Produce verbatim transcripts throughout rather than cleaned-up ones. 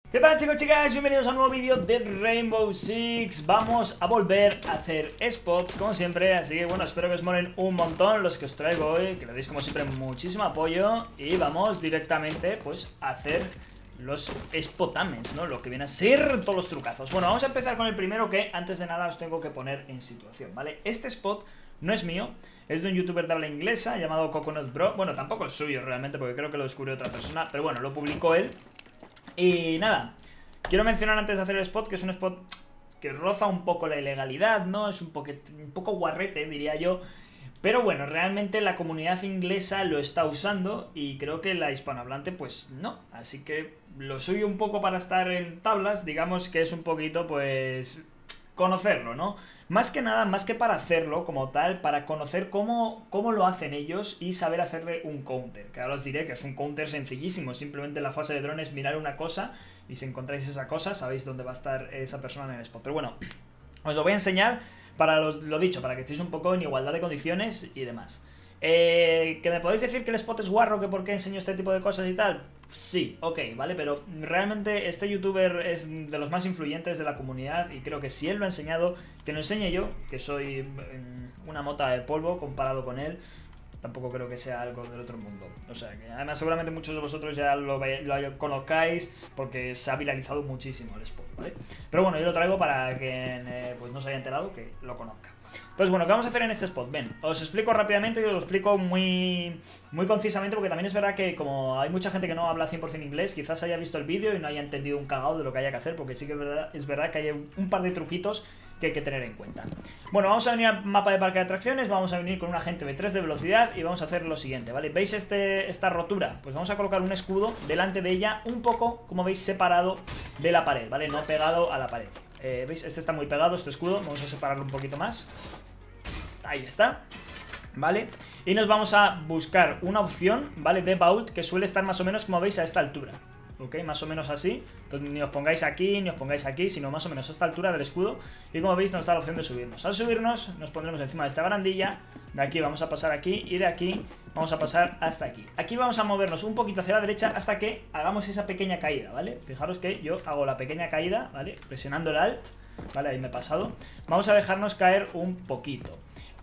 ¿Qué tal, chicos, chicas? Bienvenidos a un nuevo vídeo de Rainbow Six. Vamos a volver a hacer spots, como siempre. Así que bueno, espero que os molen un montón los que os traigo hoy, que le deis como siempre muchísimo apoyo. Y vamos directamente pues a hacer los spotaments, ¿no? Lo que viene a ser todos los trucazos. Bueno, vamos a empezar con el primero, que antes de nada os tengo que poner en situación, ¿vale? Este spot no es mío, es de un youtuber de habla inglesa llamado Coconut Bro. Bueno, tampoco es suyo realmente, porque creo que lo descubrió otra persona, pero bueno, lo publicó él. Y nada, quiero mencionar antes de hacer el spot que es un spot que roza un poco la ilegalidad, ¿no? Es un, un poco guarrete, diría yo. Pero bueno, realmente la comunidad inglesa lo está usando y creo que la hispanohablante pues no. Así que lo suyo un poco para estar en tablas, digamos que es un poquito pues conocerlo, ¿no? Más que nada, más que para hacerlo como tal, para conocer cómo, cómo lo hacen ellos y saber hacerle un counter. Que ahora os diré que es un counter sencillísimo, simplemente en la fase de drones mirar una cosa y si encontráis esa cosa sabéis dónde va a estar esa persona en el spot. Pero bueno, os lo voy a enseñar para los, lo dicho, para que estéis un poco en igualdad de condiciones y demás. Eh, ¿Que me podéis decir que el spot es guarro, que por qué enseño este tipo de cosas y tal? Sí, ok, vale, pero realmente este youtuber es de los más influyentes de la comunidad y creo que si él lo ha enseñado, que lo enseñe yo, que soy una mota de polvo comparado con él. Tampoco creo que sea algo del otro mundo. O sea, que además seguramente muchos de vosotros ya lo, lo conozcáis porque se ha viralizado muchísimo el spot, ¿vale? Pero bueno, yo lo traigo para quien eh, pues no se haya enterado, que lo conozca. Entonces, bueno, ¿qué vamos a hacer en este spot? Ven, os explico rápidamente y os lo explico muy, muy concisamente, porque también es verdad que como hay mucha gente que no habla cien por cien inglés, quizás haya visto el vídeo y no haya entendido un cagado de lo que haya que hacer, porque sí que es verdad, es verdad que hay un par de truquitos que hay que tener en cuenta. Bueno, vamos a venir al mapa de parque de atracciones, vamos a venir con un agente B tres de velocidad y vamos a hacer lo siguiente, ¿vale? ¿Veis este, esta rotura? Pues vamos a colocar un escudo delante de ella, un poco, como veis, separado de la pared, ¿vale? No pegado a la pared. Eh, ¿Veis? Este está muy pegado, este escudo, vamos a separarlo un poquito más. Ahí está, ¿vale? Y nos vamos a buscar una opción, ¿vale? De vault que suele estar más o menos, como veis, a esta altura, ¿ok? Más o menos así. Entonces ni os pongáis aquí, ni os pongáis aquí, sino más o menos a esta altura del escudo. Y como veis nos da la opción de subirnos. Al subirnos nos pondremos encima de esta barandilla. De aquí vamos a pasar aquí y de aquí vamos a pasar hasta aquí. Aquí vamos a movernos un poquito hacia la derecha hasta que hagamos esa pequeña caída, ¿vale? Fijaros que yo hago la pequeña caída, ¿vale? Presionando el Alt, ¿vale? Ahí me he pasado. Vamos a dejarnos caer un poquito.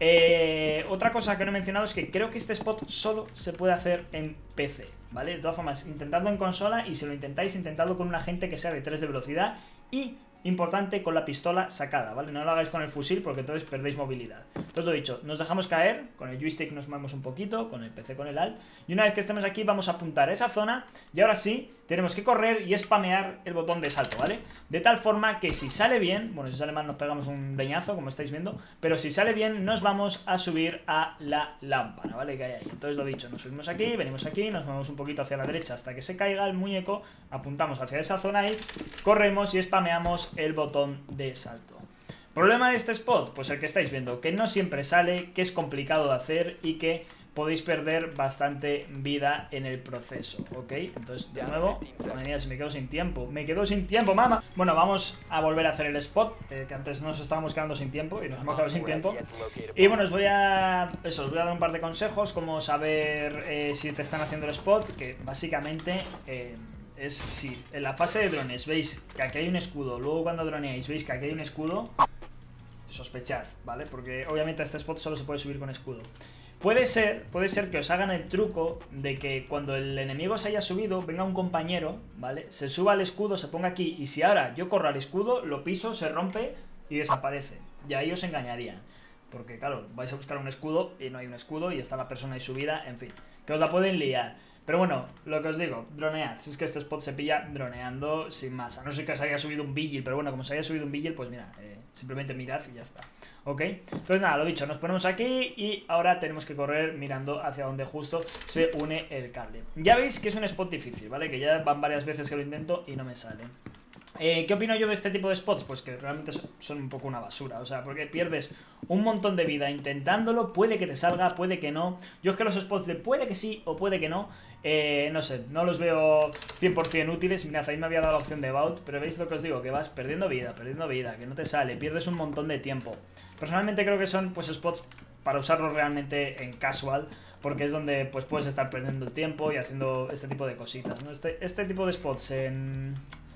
Eh, otra cosa que no he mencionado es que creo que este spot solo se puede hacer en P C, ¿vale? De todas formas, intentadlo en consola y si lo intentáis, intentadlo con un agente que sea de tres de velocidad y, importante, con la pistola sacada, ¿vale? No lo hagáis con el fusil porque entonces perdéis movilidad. Entonces lo dicho, nos dejamos caer, con el joystick nos movemos un poquito, con el P C con el Alt y una vez que estemos aquí vamos a apuntar a esa zona y ahora sí, tenemos que correr y spamear el botón de salto, ¿vale? De tal forma que si sale bien, bueno, si sale mal nos pegamos un leñazo, como estáis viendo, pero si sale bien nos vamos a subir a la lámpara, ¿vale? Que hay ahí. Entonces lo dicho, nos subimos aquí, venimos aquí, nos movemos un poquito hacia la derecha hasta que se caiga el muñeco, apuntamos hacia esa zona ahí, corremos y spameamos el botón de salto. ¿Problema de este spot? Pues el que estáis viendo, que no siempre sale, que es complicado de hacer y que podéis perder bastante vida en el proceso, ¿ok? Entonces, de nuevo, madre mía, si me quedo sin tiempo, me quedo sin tiempo, mamá. Bueno, vamos a volver a hacer el spot, eh, que antes nos estábamos quedando sin tiempo y nos hemos quedado sin tiempo. Y bueno, os voy a, eso, os voy a dar un par de consejos, como saber eh, si te están haciendo el spot, que básicamente eh, es si en la fase de drones veis que aquí hay un escudo, luego cuando droneáis veis que aquí hay un escudo, sospechad, ¿vale? Porque obviamente a este spot solo se puede subir con escudo. Puede ser, puede ser que os hagan el truco de que cuando el enemigo se haya subido, venga un compañero, ¿vale? Se suba al escudo, se ponga aquí y si ahora yo corro al escudo, lo piso, se rompe y desaparece. Y ahí os engañarían. Porque claro, vais a buscar un escudo y no hay un escudo y está la persona ahí subida, en fin, que os la pueden liar. Pero bueno, lo que os digo, dronead. Si es que este spot se pilla droneando sin más. A no ser que se haya subido un Vigil, pero bueno, como se haya subido un Vigil, pues mira, eh, simplemente mirad y ya está. ¿Ok? Entonces nada, lo dicho, nos ponemos aquí y ahora tenemos que correr mirando hacia donde justo se une el cable. Ya veis que es un spot difícil, ¿vale? Que ya van varias veces que lo intento y no me sale. Eh, ¿Qué opino yo de este tipo de spots? Pues que realmente son un poco una basura, o sea, porque pierdes un montón de vida intentándolo, puede que te salga, puede que no. Yo es que los spots de puede que sí o puede que no, eh, no sé, no los veo cien por cien útiles. Mirad, ahí me había dado la opción de vault, pero veis lo que os digo, que vas perdiendo vida, perdiendo vida, que no te sale, pierdes un montón de tiempo. Personalmente creo que son pues spots para usarlos realmente en casual, porque es donde pues puedes estar perdiendo el tiempo y haciendo este tipo de cositas, ¿no? Este, este tipo de spots en...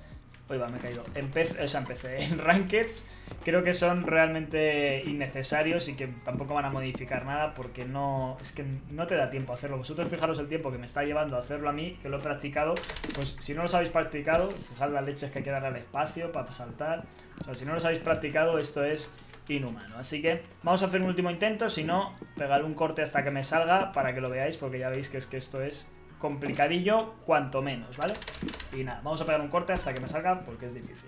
Uy, va, me he caído. En P C, o sea, en P C, en Rankeds creo que son realmente innecesarios y que tampoco van a modificar nada porque no, es que no te da tiempo a hacerlo. Vosotros fijaros el tiempo que me está llevando a hacerlo a mí, que lo he practicado. Pues si no los habéis practicado, fijad las leches que hay que darle al espacio para saltar. O sea, si no los habéis practicado, esto es inhumano. Así que vamos a hacer un último intento, si no, pegar un corte hasta que me salga para que lo veáis, porque ya veis que es que esto es complicadillo, cuanto menos, ¿vale? Y nada, vamos a pegar un corte hasta que me salga porque es difícil.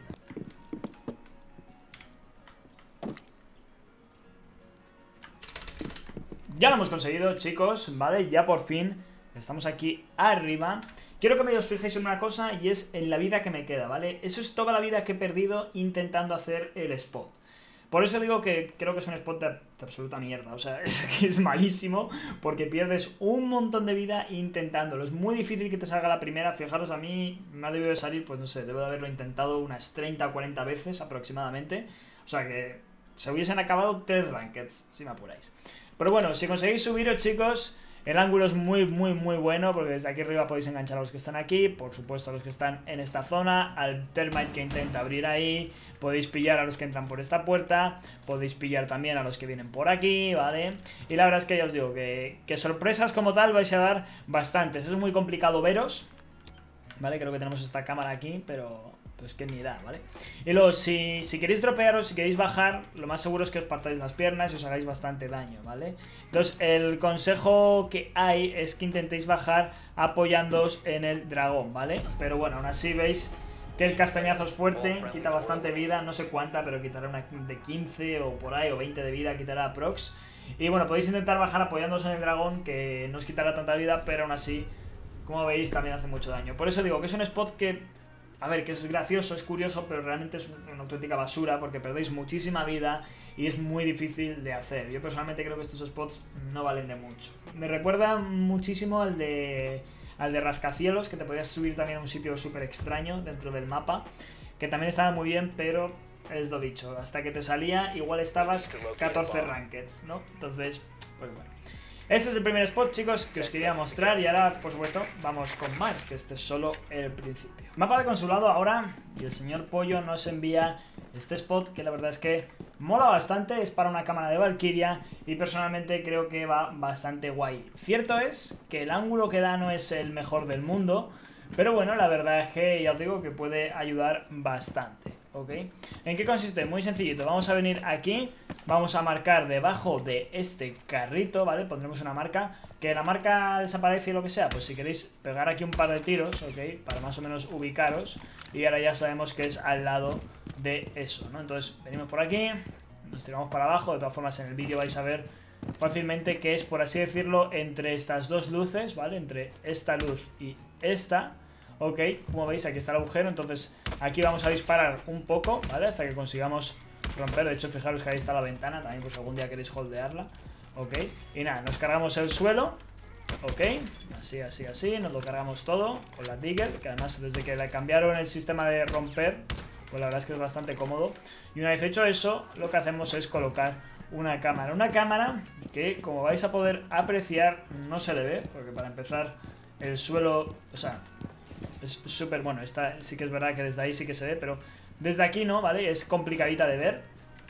Ya lo hemos conseguido, chicos, ¿vale? Ya por fin estamos aquí arriba. Quiero que me os fijéis en una cosa y es en la vida que me queda, ¿vale? Eso es toda la vida que he perdido intentando hacer el spot. Por eso digo que creo que es un spot de, de absoluta mierda, o sea, es que es malísimo porque pierdes un montón de vida intentándolo. Es muy difícil que te salga la primera, fijaros, a mí me ha debido de salir, pues no sé, debo de haberlo intentado unas treinta o cuarenta veces aproximadamente. O sea que se hubiesen acabado tres rankeds, si me apuráis. Pero bueno, si conseguís subiros, chicos, el ángulo es muy, muy, muy bueno porque desde aquí arriba podéis enganchar a los que están aquí, por supuesto a los que están en esta zona, al termite que intenta abrir ahí, podéis pillar a los que entran por esta puerta, podéis pillar también a los que vienen por aquí, ¿vale? Y la verdad es que ya os digo que, que sorpresas como tal vais a dar bastantes. Es muy complicado veros, ¿vale? Creo que tenemos esta cámara aquí, pero pues que ni da, ¿vale? Y luego, si, si queréis dropearos, si queréis bajar, lo más seguro es que os partáis las piernas y os hagáis bastante daño, ¿vale? Entonces, el consejo que hay es que intentéis bajar apoyándoos en el dragón, ¿vale? Pero bueno, aún así veis que el castañazo es fuerte, quita bastante vida, no sé cuánta, pero quitará una de quince o por ahí, o veinte de vida, quitará aprox. Y bueno, podéis intentar bajar apoyándoos en el dragón, que no os quitará tanta vida, pero aún así, como veis, también hace mucho daño. Por eso digo que es un spot que, a ver, que es gracioso, es curioso, pero realmente es una auténtica basura porque perdéis muchísima vida y es muy difícil de hacer. Yo personalmente creo que estos spots no valen de mucho. Me recuerda muchísimo al de... al de rascacielos, que te podías subir también a un sitio súper extraño dentro del mapa, que también estaba muy bien, pero es lo dicho, hasta que te salía igual estabas catorce rankeds, ¿no? Entonces, pues bueno. Este es el primer spot, chicos, que os quería mostrar y ahora, por supuesto, vamos con más, que este es solo el principio. Mapa de consulado ahora, y el señor Pollo nos envía este spot que la verdad es que mola bastante, es para una cámara de Valkyria y personalmente creo que va bastante guay. Cierto es que el ángulo que da no es el mejor del mundo, pero bueno, la verdad es que ya os digo que puede ayudar bastante, ¿ok? ¿En qué consiste? Muy sencillito, vamos a venir aquí, vamos a marcar debajo de este carrito, ¿vale? Pondremos una marca, que la marca desaparece y lo que sea, pues si queréis pegar aquí un par de tiros, ¿ok? Para más o menos ubicaros, y ahora ya sabemos que es al lado de eso, ¿no? Entonces venimos por aquí, nos tiramos para abajo, de todas formas en el vídeo vais a ver fácilmente que es, por así decirlo, entre estas dos luces, ¿vale? Entre esta luz y esta. Ok, como veis aquí está el agujero, entonces aquí vamos a disparar un poco, ¿vale? Hasta que consigamos romper, de hecho fijaros que ahí está la ventana, también pues algún día queréis holdearla. Ok, y nada, nos cargamos el suelo, ok, así, así, así, nos lo cargamos todo con la Digger, que además desde que le cambiaron el sistema de romper, pues la verdad es que es bastante cómodo. Y una vez hecho eso, lo que hacemos es colocar una cámara, una cámara que como vais a poder apreciar no se le ve, porque para empezar el suelo, o sea... es súper bueno, esta sí que es verdad que desde ahí sí que se ve, pero desde aquí no, ¿vale? Es complicadita de ver.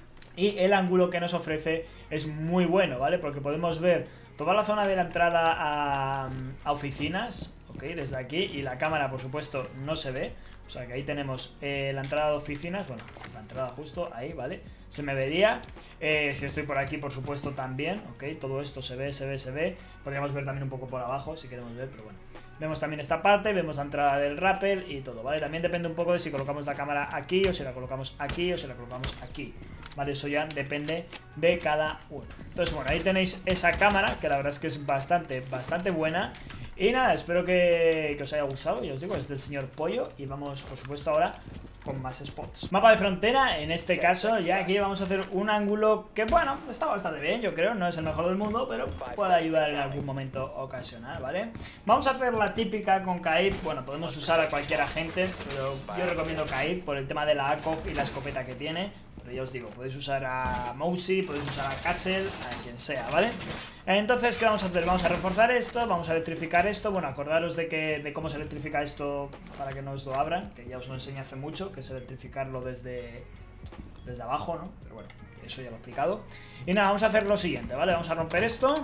Y el ángulo que nos ofrece es muy bueno, ¿vale? Porque podemos ver toda la zona de la entrada a, a oficinas, ¿ok? Desde aquí, y la cámara, por supuesto, no se ve. O sea que ahí tenemos eh, la entrada de oficinas, bueno, la entrada justo ahí, ¿vale? Se me vería, eh, si estoy por aquí, por supuesto, también, ¿ok? Todo esto se ve, se ve, se ve. Podríamos ver también un poco por abajo, si queremos ver, pero bueno. Vemos también esta parte, vemos la entrada del rappel y todo, ¿vale? También depende un poco de si colocamos la cámara aquí o si la colocamos aquí o si la colocamos aquí, ¿vale? Eso ya depende de cada uno. Entonces, bueno, ahí tenéis esa cámara, que la verdad es que es bastante, bastante buena. Y nada, espero que, que os haya gustado, ya os digo, es del señor Pollo. Y vamos, por supuesto, ahora con más spots. Mapa de frontera, en este caso, ya aquí vamos a hacer un ángulo que, bueno, está bastante bien, yo creo. No es el mejor del mundo, pero puede ayudar en algún momento ocasional, ¿vale? Vamos a hacer la típica con Kaid. Bueno, podemos usar a cualquier agente, pero yo recomiendo Kaid por el tema de la A C O G y la escopeta que tiene. Pero ya os digo, podéis usar a Mousy, podéis usar a Castle, a quien sea, ¿vale? Entonces, ¿qué vamos a hacer? Vamos a reforzar esto, vamos a electrificar esto. Bueno, acordaros de, que, de cómo se electrifica esto para que no os lo abran, que ya os lo enseñé hace mucho. que es electrificarlo desde, desde abajo, ¿no? Pero bueno, eso ya lo he explicado. Y nada, vamos a hacer lo siguiente, ¿vale? Vamos a romper esto.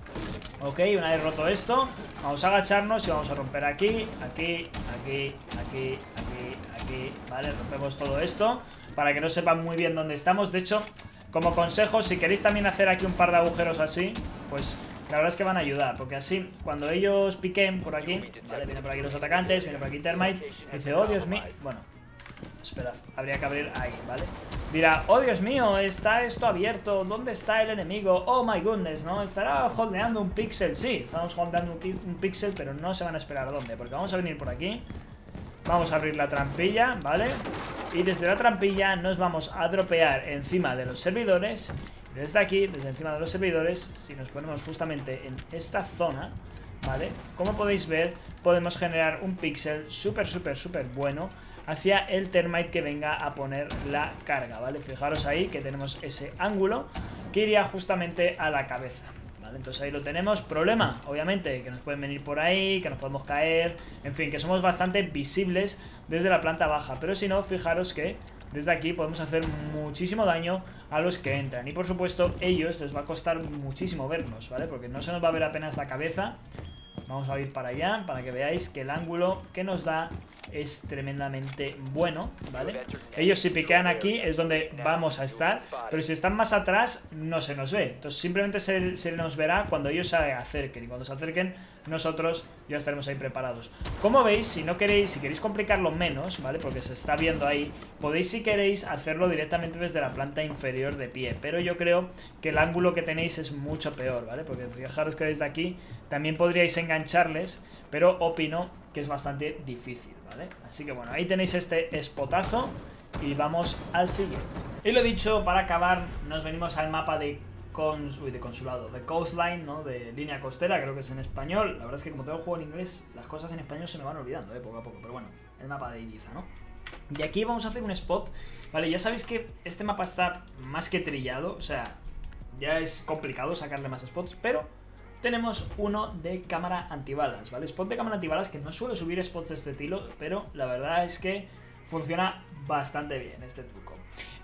Ok, una vez roto esto, vamos a agacharnos y vamos a romper aquí, aquí, aquí, aquí, aquí, aquí, ¿vale? Rompemos todo esto para que no sepan muy bien dónde estamos. De hecho, como consejo, si queréis también hacer aquí un par de agujeros así, pues la verdad es que van a ayudar, porque así, cuando ellos piquen por aquí, ¿vale? Vienen por aquí los atacantes, viene por aquí Termite, y dice, oh Dios mío, bueno, esperad, habría que abrir ahí, ¿vale? Dirá, oh Dios mío, está esto abierto, ¿dónde está el enemigo? Oh my goodness, ¿no? Estará holdeando un píxel, sí, estamos holdeando un píxel, pero no se van a esperar dónde, porque vamos a venir por aquí. Vamos a abrir la trampilla, ¿vale? Y desde la trampilla nos vamos a dropear encima de los servidores. Desde aquí, desde encima de los servidores, si nos ponemos justamente en esta zona, ¿vale? Como podéis ver, podemos generar un píxel súper, súper, súper bueno hacia el Termite que venga a poner la carga, ¿vale? Fijaros ahí que tenemos ese ángulo que iría justamente a la cabeza. Entonces ahí lo tenemos. Problema, obviamente, que nos pueden venir por ahí, que nos podemos caer, en fin, que somos bastante visibles desde la planta baja. Pero si no, fijaros que desde aquí podemos hacer muchísimo daño a los que entran. Y por supuesto, ellos les va a costar muchísimo vernos, ¿vale? Porque no se nos va a ver apenas la cabeza. Vamos a ir para allá, para que veáis que el ángulo que nos da es tremendamente bueno, ¿vale? Ellos si piquean aquí es donde vamos a estar, pero si están más atrás no se nos ve. Entonces simplemente se, se nos verá cuando ellos se acerquen. Y cuando se acerquen nosotros ya estaremos ahí preparados. Como veis, si no queréis, si queréis complicarlo menos, ¿vale? Porque se está viendo ahí, podéis si queréis hacerlo directamente desde la planta inferior de pie. Pero yo creo que el ángulo que tenéis es mucho peor, ¿vale? Porque fijaros que desde aquí también podríais engancharles, pero opino que es bastante difícil, ¿vale? Así que bueno, ahí tenéis este spotazo y vamos al siguiente. Y lo dicho, para acabar, nos venimos al mapa de Cons uy, de consulado, de coastline, ¿no? De línea costera, creo que es en español. La verdad es que como tengo el juego en inglés, las cosas en español se me van olvidando, ¿eh? Poco a poco, pero bueno, el mapa de Ibiza, ¿no? Y aquí vamos a hacer un spot, ¿vale? Ya sabéis que este mapa está más que trillado, o sea, ya es complicado sacarle más spots, pero tenemos uno de cámara antibalas, ¿vale? Spot de cámara antibalas que no suelo subir spots de este estilo, pero la verdad es que funciona bastante bien este truco.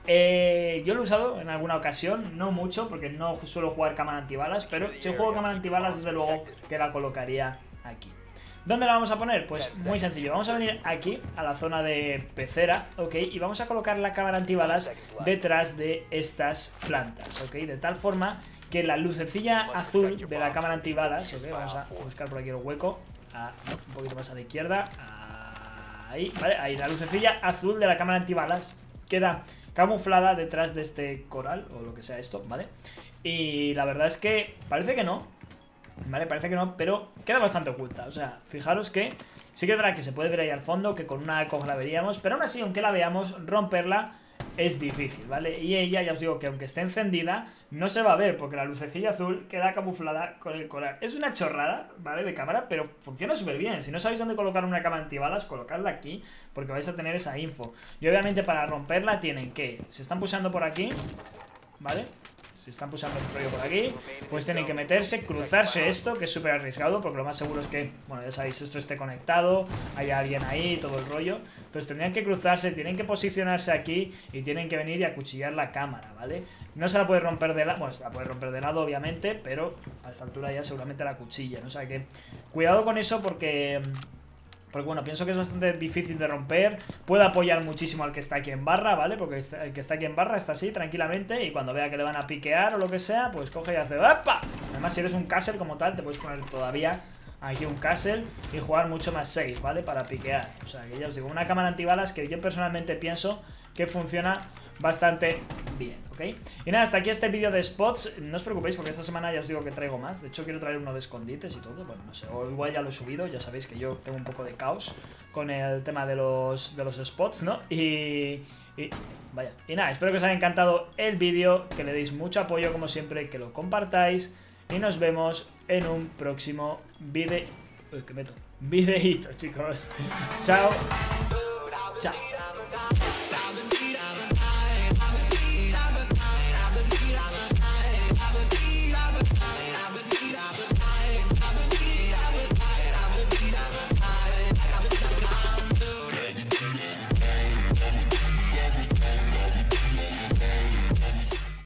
Eh, yo lo he usado en alguna ocasión, no mucho, porque no suelo jugar cámara antibalas, pero si juego cámara antibalas, desde luego que la colocaría aquí. ¿Dónde la vamos a poner? Pues muy sencillo, vamos a venir aquí, a la zona de pecera, ¿ok? Y vamos a colocar la cámara antibalas detrás de estas plantas, ¿ok? De tal forma que la lucecilla azul de la cámara antibalas, ¿ok? Vamos a buscar por aquí el hueco, a, un poquito más a la izquierda, ahí, ¿vale? Ahí, la lucecilla azul de la cámara antibalas queda camuflada detrás de este coral, o lo que sea esto, ¿vale? Y la verdad es que parece que no, ¿vale? Parece que no, pero queda bastante oculta. O sea, fijaros que sí que es verdad que se puede ver ahí al fondo, que con una coja la veríamos, pero aún así, aunque la veamos, romperla es difícil, ¿vale? Y ella, ya os digo que aunque esté encendida, no se va a ver, porque la lucecilla azul queda camuflada con el coral. Es una chorrada, ¿vale? De cámara, pero funciona súper bien. Si no sabéis dónde colocar una cámara antibalas, colocadla aquí, porque vais a tener esa info. Y obviamente para romperla tienen que, se están pulsando por aquí, ¿vale? Si están pulsando el rollo por aquí, pues tienen que meterse, cruzarse esto, que es súper arriesgado, porque lo más seguro es que, bueno, ya sabéis, esto esté conectado, hay alguien ahí, todo el rollo. Entonces tendrían que cruzarse, tienen que posicionarse aquí y tienen que venir y acuchillar la cámara, ¿vale? No se la puede romper de lado, bueno, se la puede romper de lado, obviamente, pero a esta altura ya seguramente la cuchilla, ¿no? O sea que, cuidado con eso porque... Porque bueno, pienso que es bastante difícil de romper. Puede apoyar muchísimo al que está aquí en barra, ¿vale? Porque el que está aquí en barra está así, tranquilamente. Y cuando vea que le van a piquear o lo que sea, pues coge y hace ¡opa! Además, si eres un castle como tal, te puedes poner todavía aquí un castle y jugar mucho más safe, ¿vale? Para piquear. O sea, que ya os digo, una cámara antibalas que yo personalmente pienso que funciona bastante bien, ¿ok? Y nada, hasta aquí este vídeo de spots. No os preocupéis porque esta semana ya os digo que traigo más. De hecho quiero traer uno de escondites y todo. Bueno, no sé, o igual ya lo he subido. Ya sabéis que yo tengo un poco de caos con el tema de los, de los spots, ¿no? Y... Y, vaya, y nada, espero que os haya encantado el vídeo, que le deis mucho apoyo como siempre, que lo compartáis y nos vemos en un próximo vídeo. Uy, que meto. Videíto, chicos. Chao. Chao.